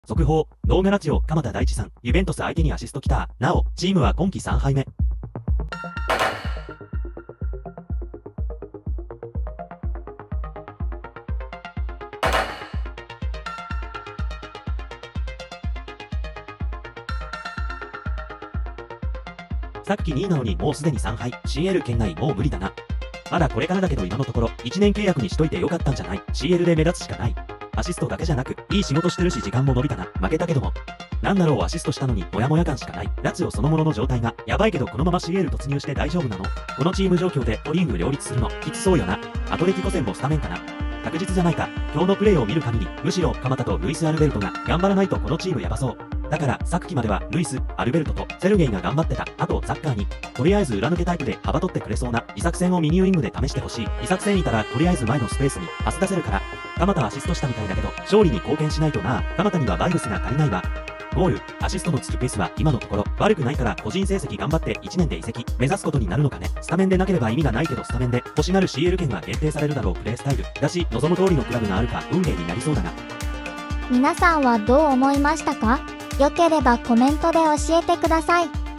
速報、動画ラジオ、鎌田大地さん、ユベントス相手にアシスト来た。なお、チームは今季3敗目。さっき2位なのにもうすでに3敗。CL 圏内もう無理だな。まだこれからだけど今のところ、1年契約にしといてよかったんじゃない？ CL で目立つしかない。アシストだけじゃなく、いい仕事してるし時間も伸びたな。負けたけども。なんだろうアシストしたのに、モヤモヤ感しかない。ラツィオそのものの状態が、やばいけどこのまま CL 突入して大丈夫なの？このチーム状況でトリング両立するの、きつそうよな。アトレティコ戦もスタメンかな。確実じゃないか。今日のプレーを見る限り、むしろ鎌田とルイス・アルベルトが頑張らないとこのチームやばそう。だから、さっきまではルイス、アルベルトとセルゲイが頑張ってた。あと、ザッカーに。とりあえず裏抜けタイプで幅取ってくれそうな、イサク戦をミニウイングで試してほしい。イサク戦いたら、とりあえず前のスペースにパス出せるから。鎌田アシストしたみたいだけど、勝利に貢献しないとな。鎌田にはバイブスが足りないわ。ゴール、アシストのつくペースは今のところ悪くないから個人成績頑張って1年で移籍目指すことになるのかね。スタメンでなければ意味がないけどスタメンで欲しがる CL 権が限定されるだろう。プレースタイルだし望む通りのクラブがあるか運命になりそうだな。 皆さんはどう思いましたか？良ければコメントで教えてください。